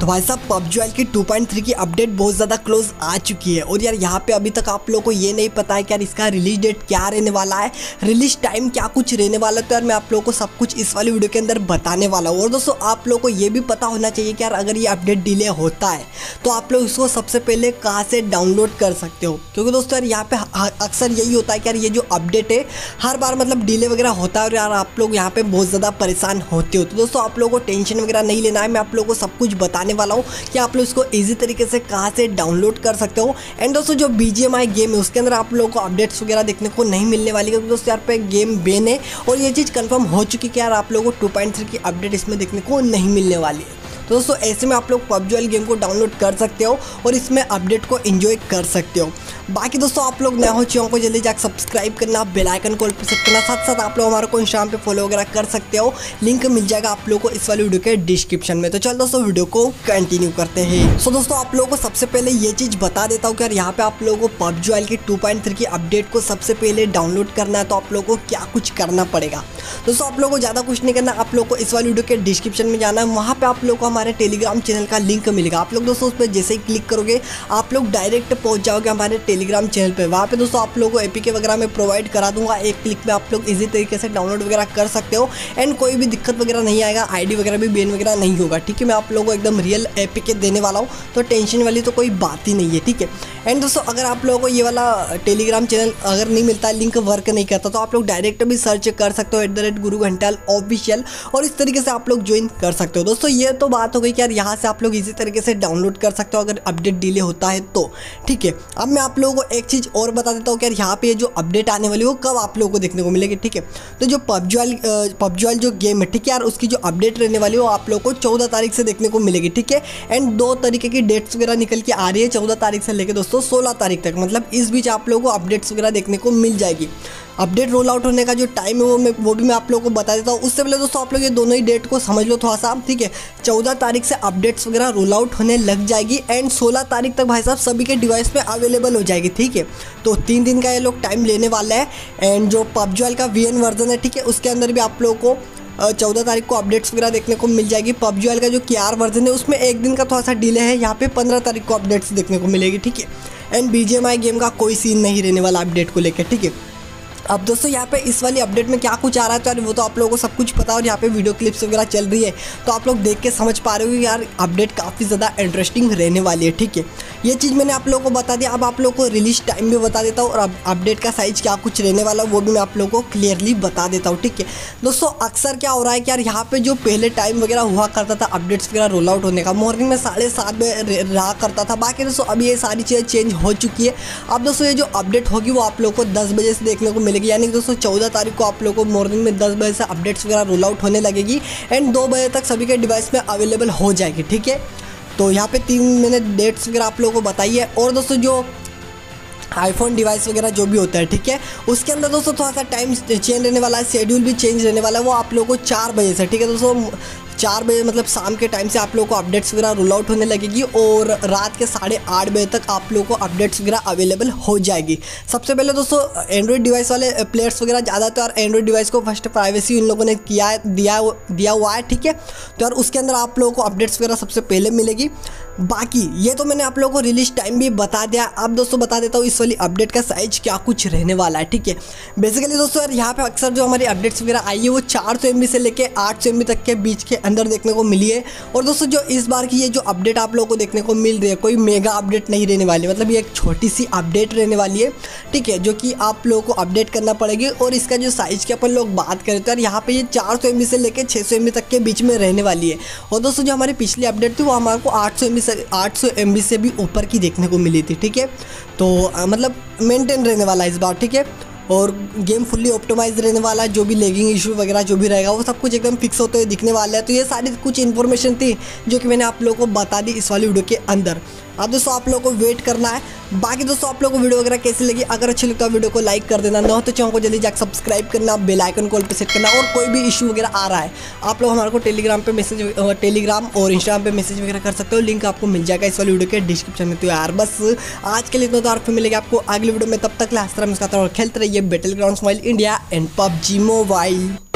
भाई साहब पबजी की 2.3 की अपडेट बहुत ज़्यादा क्लोज आ चुकी है और यार यहाँ पे अभी तक आप लोगों को ये नहीं पता है कि यार इसका रिलीज डेट क्या रहने वाला है, रिलीज टाइम क्या कुछ रहने वाला है। तो यार मैं आप लोगों को सब कुछ इस वाली वीडियो के अंदर बताने वाला हूँ। और दोस्तों आप लोगों को ये भी पता होना चाहिए कि यार अगर ये अपडेट डिले होता है तो आप लोग इसको सबसे पहले कहाँ से डाउनलोड कर सकते हो, क्योंकि दोस्तों यार यहाँ पे अक्सर यही होता है कि यार ये जो अपडेट है हर बार मतलब डिले वगैरह होता है और यार आप लोग यहाँ पे बहुत ज़्यादा परेशान होते हो। तो दोस्तों आप लोगों को टेंशन वगैरह नहीं लेना है, मैं आप लोगों को सब कुछ बताने वाला हूँ कि आप लोग इसको इजी तरीके से कहाँ से डाउनलोड कर सकते हो। एंड दोस्तों जो BGMI गेम है उसके अंदर आप लोगों को अपडेट्स वगैरह देखने को नहीं मिलने वाली, क्योंकि दोस्तों यार पे गेम बैन है और ये चीज़ कंफर्म हो चुकी है कि यार आप लोगों को 2.3 की अपडेट इसमें देखने को नहीं मिलने वाली है। तो दोस्तों ऐसे में आप लोग पबजी गेम को डाउनलोड कर सकते हो और इसमें अपडेट को एंजॉय कर सकते हो। बाकी दोस्तों आप लोग नए हो चैनल को जल्दी जाकर सब्सक्राइब करना, बेल आइकन को प्रेस करना, साथ साथ आप लोग हमारे को इंस्टाग्राम पे फॉलो वगैरह कर सकते हो। लिंक मिल जाएगा आप लोगों को इस वाली वीडियो के डिस्क्रिप्शन में। तो चल दोस्तों वीडियो को कंटिन्यू करते हैं। सो दोस्तों आप लोगों को सबसे पहले ये चीज़ बता देता हूँ कि यार यहाँ पे आप लोगों को पबजी की 2.3 की अपडेट को सबसे पहले डाउनलोड करना है तो आप लोगों को क्या कुछ करना पड़ेगा। दोस्तों आप लोगों को ज़्यादा कुछ नहीं करना, आप लोगों को इस वाली वीडियो के डिस्क्रिप्शन में जाना है, वहाँ पे आप लोगों को हमारे टेलीग्राम चैनल का लिंक मिलेगा। आप लोग दोस्तों उस पर जैसे ही क्लिक करोगे आप लोग डायरेक्ट पहुँच जाओगे हमारे टेलीग्राम चैनल पे। वहाँ पे दोस्तों आप लोगों को APK वगैरह में प्रोवाइड करा दूंगा, एक क्लिक में आप लोग इजी तरीके से डाउनलोड वगैरह कर सकते हो एंड कोई भी दिक्कत वगैरह नहीं आएगा, ID वगैरह भी बैन वगैरह नहीं होगा। ठीक है, मैं आप लोगों को एकदम रियल APK देने वाला हूँ, तो टेंशन वाली तो कोई बात ही नहीं है। ठीक है, एंड दोस्तों अगर आप लोगों को ये वाला टेलीग्राम चैनल अगर नहीं मिलता, लिंक वर्क नहीं करता, तो आप लोग डायरेक्ट भी सर्च कर सकते हो @गुरु घंटाल ऑफिशियल और इस तरीके से आप लोग ज्वाइन कर सकते हो। दोस्तों ये तो बात हो गई कि यार यहाँ से आप लोग इसी तरीके से डाउनलोड कर सकते हो अगर अपडेट डिले होता है तो। ठीक है, अब मैं आप लोगों को एक चीज़ और बता देता हूँ कि यार यहाँ पे जो अपडेट आने वाली है वो कब आप लोगों को देखने को मिलेगी। ठीक है, तो जो पबजी जो गेम है, ठीक है यार, उसकी जो अपडेट रहने वाली है वो आप लोगों को 14 तारीख से देखने को मिलेगी। ठीक है, एंड 2 तरीके की डेट्स वगैरह निकल के आ रही है 14 तारीख से लेकर दोस्तों 16 तारीख तक, मतलब इस बीच आप लोगों को अपडेट्स वगैरह देखने को मिल जाएगी। अपडेट रोल आउट होने का जो टाइम है वो भी मैं आप लोगों को बता देता हूँ। उससे पहले दोस्तों आप लोग ये दोनों ही डेट को समझ लो थोड़ा सा। ठीक है, 14 तारीख से अपडेट्स वगैरह रोल आउट होने लग जाएगी एंड 16 तारीख तक भाई साहब सभी के डिवाइस पे अवेलेबल हो जाएगी। ठीक है, तो 3 दिन का ये लोग टाइम लेने वाला है। एंड जो पबजी का VN वर्जन है, ठीक है, उसके अंदर भी आप लोगों को 14 तारीख को अपडेट्स वगैरह देखने को मिल जाएगी। पबजी का जो KR वर्जन है उसमें एक दिन का थोड़ा सा डिले है, यहाँ पे 15 तारीख को अपडेट्स देखने को मिलेगी। ठीक है, एंड BGMI गेम का कोई सीन नहीं रहने वाला अपडेट को लेकर। ठीक है, अब दोस्तों यहाँ पे इस वाली अपडेट में क्या कुछ आ रहा है तो यार वो तो आप लोगों को सब कुछ पता है और यहाँ पे वीडियो क्लिप्स वगैरह चल रही है तो आप लोग देख के समझ पा रहे हो कि यार अपडेट काफ़ी ज़्यादा इंटरेस्टिंग रहने वाली है। ठीक है, ये चीज़ मैंने आप लोगों को बता दिया। अब आप लोगों को रिलीज टाइम भी बता देता हूँ और अपडेट का साइज क्या कुछ रहने वाला है वो भी मैं आप लोगों को क्लियरली बता देता हूँ। ठीक है दोस्तों, अक्सर क्या हो रहा है कि यार यहाँ पे जो पहले टाइम वगैरह हुआ करता था अपडेट्स वगैरह रोल आउट होने का, मॉर्निंग में 7:30 बजे रहा करता था। बाकी दोस्तों अभी ये सारी चीज़ें चेंज हो चुकी है। अब दोस्तों ये जो अपडेट होगी वो आप लोगों को 10 बजे से देखने को मिलेगी, यानी कि दोस्तों 14 तारीख को आप लोगों को मॉर्निंग में 10 बजे से अपडेट्स वगैरह रोल आउट होने लगेगी एंड 2 बजे तक सभी के डिवाइस में अवेलेबल हो जाएगी। ठीक है, तो यहाँ पे 3 मैंने डेट्स वगैरह आप लोगों को बताई है। और दोस्तों जो आईफोन डिवाइस वगैरह जो भी होता है, ठीक है, उसके अंदर दोस्तों थोड़ा सा टाइम चेंज रहने वाला है, शेड्यूल भी चेंज रहने वाला है। वो आप लोगों को 4 बजे से, ठीक है दोस्तों, 4 बजे मतलब शाम के टाइम से आप लोगों को अपडेट्स वगैरह रोल आउट होने लगेगी और रात के 8:30 बजे तक आप लोगों को अपडेट्स वगैरह अवेलेबल हो जाएगी। सबसे पहले दोस्तों एंड्रॉइड डिवाइस वाले प्लेयर्स वगैरह ज़्यादातर एंड्रॉइड डिवाइस को फर्स्ट प्राइवेसी इन लोगों ने दिया हुआ है। ठीक है, तो यार उसके अंदर आप लोगों को अपडेट्स वगैरह सबसे पहले मिलेगी। बाकी ये तो मैंने आप लोगों को रिलीज टाइम भी बता दिया। अब दोस्तों बता देता हूँ इस वाली अपडेट का साइज क्या कुछ रहने वाला है। ठीक है, बेसिकली दोस्तों यार यहाँ पे अक्सर जो हमारी अपडेट्स वगैरह आई है वो 400 MB से लेके 800 MB तक के बीच के अंदर देखने को मिली है। और दोस्तों जो इस बार की ये जो अपडेट आप लोगों को देखने को मिल रही है कोई मेगा अपडेट नहीं रहने वाली, मतलब ये एक छोटी सी अपडेट रहने वाली है। ठीक है, जो कि आप लोगों को अपडेट करना पड़ेगी। और इसका जो साइज की अपन लोग बात करें तो यार यहाँ पे ये 400 MB से लेके 600 MB तक के बीच में रहने वाली है। और दोस्तों जो हमारी पिछली अपडेट थी वो हमारे को 800 MB से भी ऊपर की देखने को मिली थी। ठीक है, तो मतलब मेंटेन रहने वाला है इस बार। ठीक है, और गेम फुल्ली ऑप्टिमाइज रहने वाला है, जो भी लेगिंग इशू वगैरह जो भी रहेगा वो सब कुछ एकदम फिक्स होते हुए दिखने वाला है। तो ये सारी कुछ इन्फॉर्मेशन थी जो कि मैंने आप लोगों को बता दी इस वाली वीडियो के अंदर। अब दोस्तों आप लोगों को वेट करना है। बाकी दोस्तों आप लोगों को वीडियो वगैरह कैसी लगी, अगर अच्छी लगता है वीडियो को लाइक कर देना, न तो चैनल को जल्दी जाकर सब्सक्राइब करना, बेल आइकन को ऑल पे सेट करना। और कोई भी इशू वगैरह आ रहा है आप लोग हमारे को टेलीग्राम और इंस्टाग्राम पे मैसेज वगैरह कर सकते हो, लिंक आपको मिल जाएगा इस वाली वीडियो के डिस्क्रिप्शन में। तो यार बस आज के लिए इतना, तो फिर मिलेगा आपको अगली वीडियो में। तब तक हंसते रहिए, मुस्कुराते रहिए और खेलते रहिए battlegrounds mobile India and PUBG mobile.